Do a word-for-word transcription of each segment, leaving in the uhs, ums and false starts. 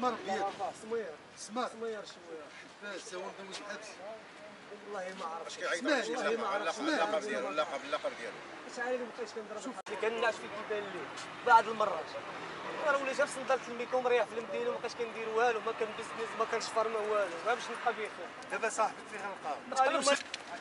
سمار بيد سمير سمار سمير شويه بس هو ندوز الحبس والله ما عرفت. واش كيعيط والله ما عرفت اللقب ديالو اللقب اللقب ديالو شحال اللي مابقيتش كنضرب شوف كنعس في كيبان لي بعض المرات انا وليت في صندلت الميكو مريح في المدينه وما بقيتش كندير والو ما كان بيزنس ما كانش فارما والو ما باش نبقى بخير. دابا صاحبك فين غنلقاو؟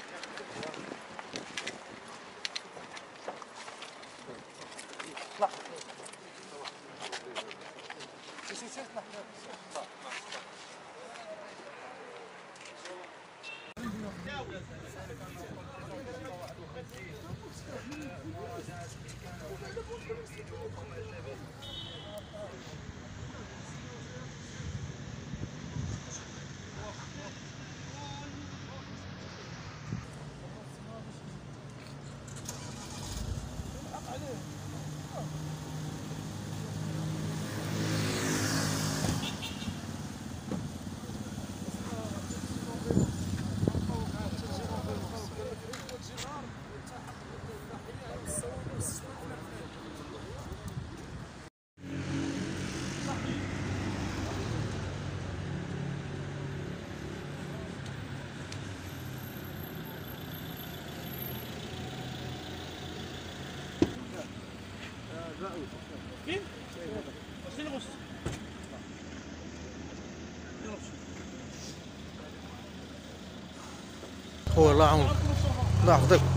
فين؟ فين الغش؟ هو الله يعاونك الله يحفظك.